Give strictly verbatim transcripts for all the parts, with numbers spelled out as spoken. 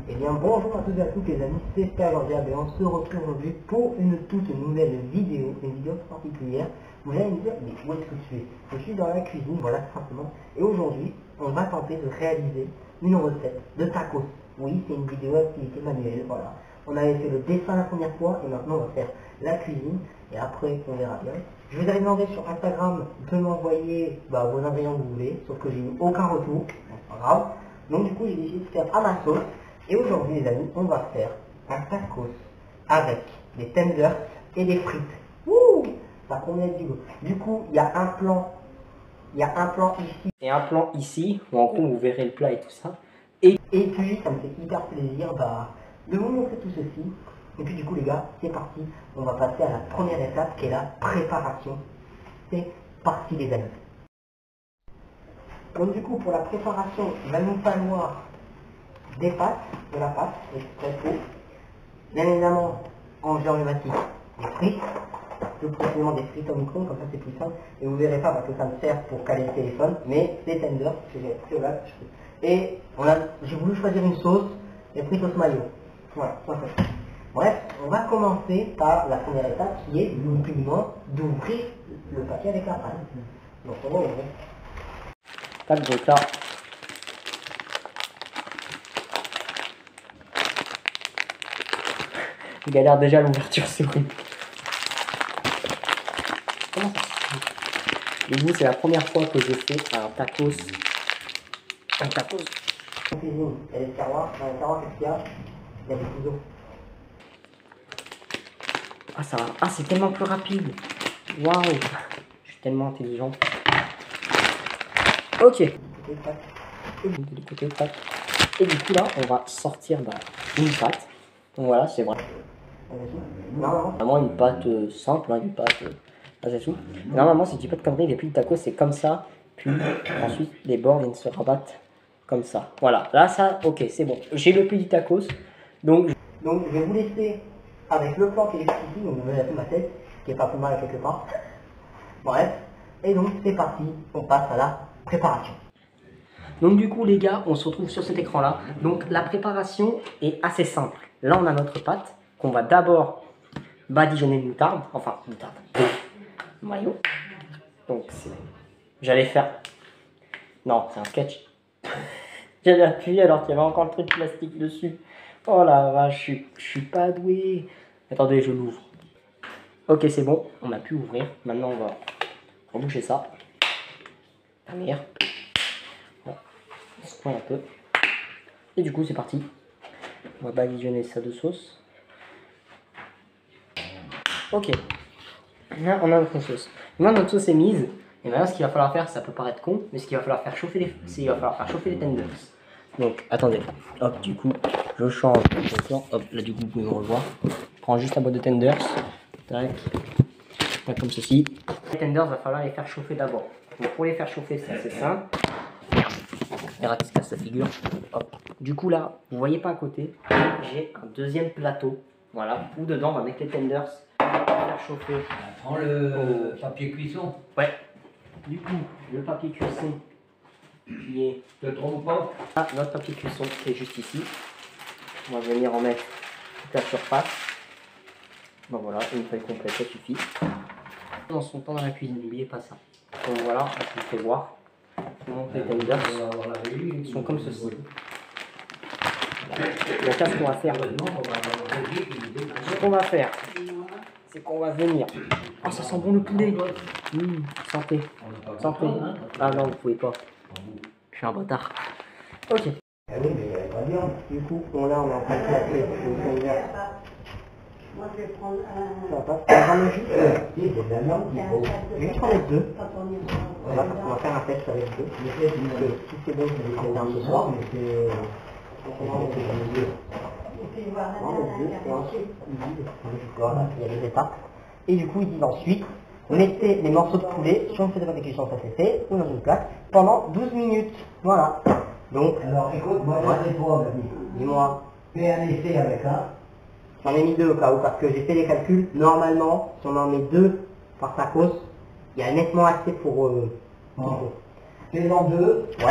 Eh bien bonjour à tous et à toutes les amis, c'est Skylander et on se retrouve aujourd'hui pour une toute nouvelle vidéo, une vidéo particulière. Vous allez me dire, mais où est-ce que tu es? Je suis dans la cuisine, voilà simplement. Et aujourd'hui, on va tenter de réaliser une recette de tacos. Oui, c'est une vidéo activité manuelle, voilà. On avait fait le dessin la première fois et maintenant on va faire la cuisine et après on verra bien. Je vous avais demandé sur Instagram de m'envoyer bah, vos ingrédients que vous voulez, sauf que j'ai eu aucun retour, c'est pas grave. Donc du coup j'ai décidé de faire à ma sauce. Et aujourd'hui les amis, on va faire un tacos avec des tenders et des frites. Ouh, ça promet du goût. Du coup, il y a un plan, il y a un plan ici et un plan ici, où en gros vous verrez le plat et tout ça. Et, et puis ça me fait hyper plaisir bah, de vous montrer tout ceci. Et puis du coup les gars, c'est parti. On va passer à la première étape qui est la préparation. C'est parti les amis. Donc du coup pour la préparation, il va nous falloir des pâtes, de la pâte, espresso, bien évidemment en géant pneumatique, des frites, plus précisément des frites au micro, comme ça c'est plus simple, et vous verrez pas parce que ça me sert pour caler le téléphone, mais des tenders, que j'ai pris au lac, et on a, j'ai voulu choisir une sauce, les frites au mayo. Voilà, ça fait. Bref, on va commencer par la première étape qui est l'oublement d'ouvrir le paquet avec la pâte. Donc on va ouvrir. tac, donc là, je galère déjà à l'ouverture, c'est horrible. Comment ça se fait? Et vous, c'est la première fois que je fais un tacos. Un tacos. En cuisine, il y a des tiroirs, dans les tiroirs qu'est-ce qu'il y a? Il y a des couteaux. Ah, ça va. Ah, c'est tellement plus rapide. Waouh. Je suis tellement intelligent. Ok. Et du coup, là, on va sortir bah, une pâte. Donc voilà, c'est vrai. Normalement, une pâte euh, simple, hein, une pâte. Euh, ah, c'est tout. Normalement, si tu dis pas de conneries, les plis de tacos, c'est comme ça. Puis ensuite, les bords viennent se rabattre comme ça. Voilà. Là, ça, ok, c'est bon. J'ai le pli du tacos. Donc, Donc, je vais vous laisser avec le plan qui est juste ici. Donc, vous verrez ma tête, qui est pas plus mal à quelque part. Bref. Et donc, c'est parti. On passe à la préparation. Donc du coup les gars, on se retrouve sur cet écran là. Donc la préparation est assez simple. Là on a notre pâte qu'on va d'abord badigeonner de moutarde. Enfin moutarde. Mayo. Donc c'est... J'allais faire... Non, c'est un sketch. J'allais appuyer alors qu'il y avait encore le truc plastique dessus. Oh la vache, je suis, je suis pas doué. Attendez, je l'ouvre. Ok, c'est bon, on a pu ouvrir. Maintenant on va reboucher ça. Dernière. Un peu. Et du coup c'est parti. On va badigeonner ça de sauce. Ok. Là on a notre sauce. Maintenant notre sauce est mise. Et maintenant ce qu'il va falloir faire, ça peut paraître con, mais ce qu'il va falloir faire chauffer les. C'est il va falloir faire chauffer les tenders. Donc attendez. Hop, du coup, je change. Hop, là du coup vous pouvez me revoir. Je prends juste la boîte de tenders. Tac. Tac comme ceci. Les tenders, il va falloir les faire chauffer d'abord. Donc pour les faire chauffer, c'est assez simple. Regarde qui se casse la figure. Hop. Du coup là, vous voyez pas à côté, j'ai un deuxième plateau. Voilà, où dedans on va mettre les tenders, faire chauffer. Prends le oh. papier cuisson. Ouais. Du coup, le papier cuisson qui est... Te trompe pas. Ah, notre papier cuisson qui est juste ici. On va venir en mettre toute la surface. Bon voilà, une feuille complète, ça suffit. Dans son temps dans la cuisine, n'oubliez pas ça. Donc voilà, je vous fais voir. Donc les tenders sont comme ceci. Donc là, ce qu'on va faire, ce qu'on va faire, c'est qu'on va venir. Oh, ça sent bon le poulet. Mmh, santé, santé. Ah non, vous pouvez pas. Je suis un bâtard. Ok. Ah oui, mais elle va bien. Du coup, bon, là, on est en train de placer le tender. Moi, je vais prendre un... Ça va pas. On va juste... Euh, juste en mettre deux. On va, on va faire un test avec deux. Si c'est bon, je vais les mettre un ce soir, mais c'est... On va mettre deux. On va mettre deux. Et ensuite, il dit... Voilà, il y a des étapes. Et du coup, il dit ensuite... Mettez les morceaux de poulet sur une feuille de papier cuisson, ça c'est fait, ou dans une plaque, pendant douze minutes. Voilà. Donc, alors écoute, moi je sais toi, dis-moi. Fais un essai avec ça. J'en ai mis deux au cas où, parce que j'ai fait les calculs. Normalement, si on en met deux par tacos, il y a nettement assez pour... Euh, bon. Fais-en deux. Ouais.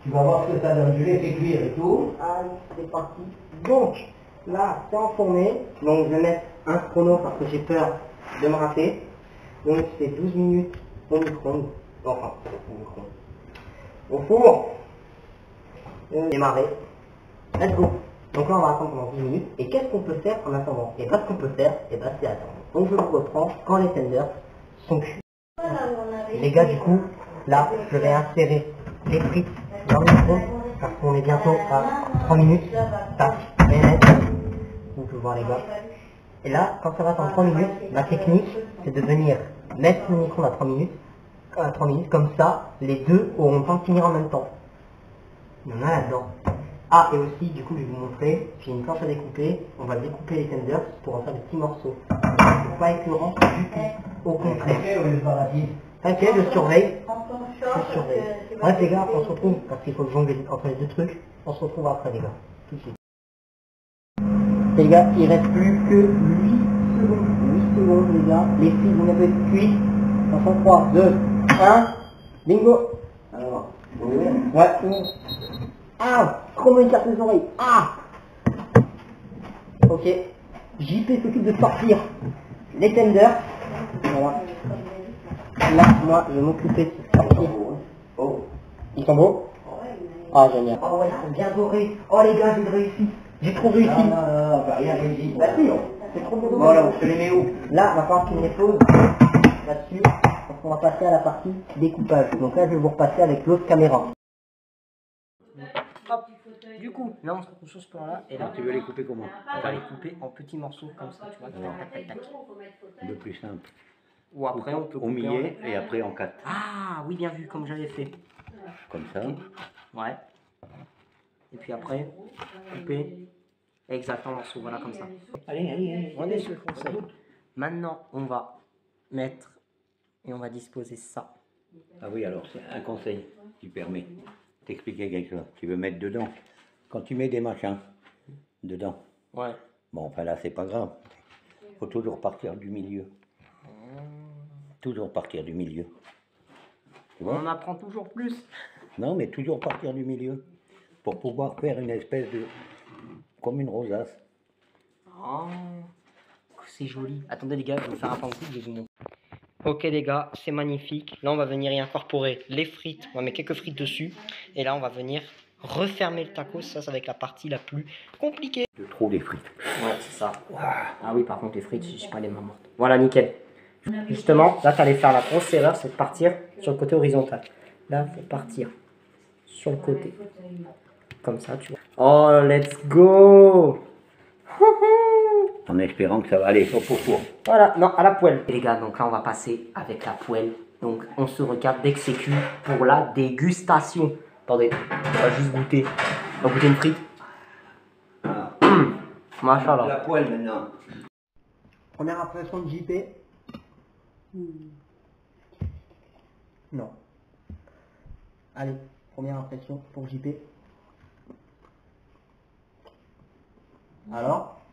Tu vas voir ce que ça donne. Je l'ai fait cuire et tout. Allez, c'est parti. Donc, là, c'est enfourné. Donc, je vais mettre un chrono parce que j'ai peur de me rater. Donc, c'est douze minutes au micro-ondes. Enfin, au micro-ondes. Au four. Euh, démarrer. Let's go. Donc là, on va attendre pendant dix minutes. Et qu'est-ce qu'on peut faire en attendant? Et bien, ce qu'on peut faire, et ben, c'est attendre. Donc, je vous reprends quand les tenders sont cuits. Les gars, du coup, là, je vais insérer les frites dans le micro parce qu'on est bientôt à trois minutes. Tac, et net. Vous pouvez voir les gars. Et là, quand ça va attendre trois minutes, ma technique, c'est de venir mettre le micro à trois minutes. À trois minutes, comme ça, les deux auront le temps de finir en même temps. Il y en a là-dedans. Ah, et aussi, du coup, je vais vous montrer, j'ai une planche à découper, on va découper les tenders pour en faire des petits morceaux. C'est pas écœurant du tout, au contraire. T'inquiète, je surveille. Je surveille. Bref, les gars, on se retrouve, parce qu'il faut jongler entre les deux trucs, on se retrouve après, les gars. Tout de suite. Les gars, il reste plus que huit secondes. huit secondes, les gars. Les filles, vous n'avez pas cuit. Dans trois, deux, un. Bingo. Alors, ouais, ouvre. Ah, trop me casse les oreilles. Ah. Ok. J P s'occupe de sortir les tenders. Voilà. Là, moi, je vais m'occuper de sortir. Oh. Ils sont beaux? Ah, génial. Oh ouais, ils sont bien dorés. Oh les gars, j'ai réussi. J'ai trop réussi. Non, non, non, non, bah, rien réussi. Bah si, c'est trop beau. Voilà, on se les met où? Là, il va falloir qu'il me les pose là-dessus. Parce qu'on va passer à la partie découpage. Donc là, je vais vous repasser avec l'autre caméra. Hop. Du coup, là on se retrouve sur ce plan-là, et là Tu veux les couper comment? on va les couper en petits morceaux comme ça, tu vois, tac, tac, tac, tac. Le plus simple. Ou après on peut Au couper millet en... et après en quatre. Ah oui, bien vu, comme j'avais fait. Comme ça. Ouais. Et puis après, couper exactement en morceaux, voilà comme ça. Allez, allez, allez, on est sur le conseil. Maintenant, on va mettre et on va disposer ça. Ah oui, alors c'est un conseil qui permet t'expliquer quelque chose. Tu veux mettre dedans. Quand tu mets des machins dedans, Ouais. bon, enfin là, c'est pas grave. Faut toujours partir du milieu. Toujours partir du milieu. Tu vois? On apprend toujours plus. Non, mais toujours partir du milieu. Pour pouvoir faire une espèce de... comme une rosace. Oh, c'est joli. Attendez les gars, je vais vous faire un pancake, je vais vous montrer. Ok les gars, c'est magnifique. Là on va venir y incorporer les frites. On va mettre quelques frites dessus. Et là on va venir refermer le tacos. Ça, ça va être la partie la plus compliquée. De trop les frites. Ouais, c'est ça. Ah oui, par contre les frites, je sais pas les mains mortes. Voilà, nickel. Justement, là tu allais faire la grosse erreur, c'est de partir sur le côté horizontal. Là, il faut partir sur le côté. Comme ça, tu vois. Oh, let's go. En espérant que ça va aller au four. Voilà, non, à la poêle. Et les gars, donc là, on va passer avec la poêle. Donc, on se regarde dès que c'est cuit pour la dégustation. Attendez, on va juste goûter. On va goûter une frite. Ah. Mmh. Machallah. La poêle maintenant. Première impression de J P. Non. Allez, première impression pour J P. Alors?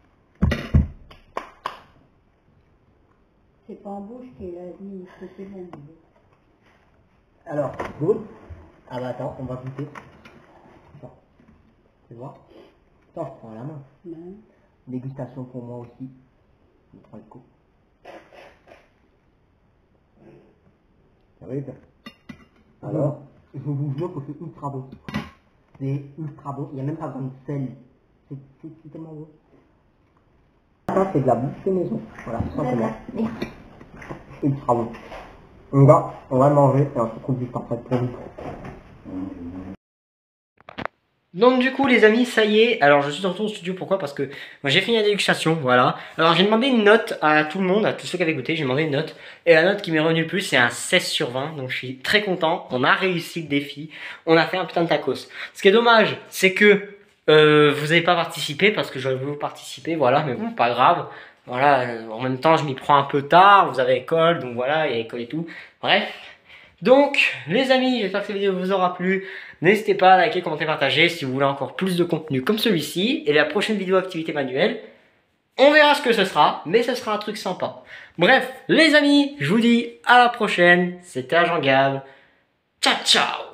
C'est pas en bouche qu'il a dit que c'est bon. Alors, good. Ah bah attends, on va goûter. Attends. Tu vois? Attends, je prends la main. Non. Dégustation pour moi aussi. Je prends le coup. Ça va bien. Alors, je vous jure que c'est ultra bon. C'est ultra bon. Il n'y a même pas besoin de sel. C'est c'est tellement bon. Ça, c'est de la bouffe de maison. Voilà, tout simplement. Ultra bon. On va, on va le manger et on se retrouve juste après pour vous. Donc du coup les amis, ça y est, alors je suis de retour au studio, pourquoi? Parce que moi j'ai fini la dégustation, voilà. Alors j'ai demandé une note à tout le monde, à tous ceux qui avaient goûté, j'ai demandé une note. Et la note qui m'est revenue le plus, c'est un seize sur vingt, donc je suis très content, on a réussi le défi, on a fait un putain de tacos. Ce qui est dommage, c'est que euh, vous n'avez pas participé, parce que j'aurais voulu participer, voilà, mais bon, pas grave. Voilà, euh, en même temps je m'y prends un peu tard, vous avez école, donc voilà, il y a école et tout, bref. Donc, les amis, j'espère que cette vidéo vous aura plu. N'hésitez pas à liker, commenter, partager si vous voulez encore plus de contenu comme celui-ci. Et la prochaine vidéo activité manuelle, on verra ce que ce sera, mais ce sera un truc sympa. Bref, les amis, je vous dis à la prochaine. C'était Agent Gab. Ciao, ciao!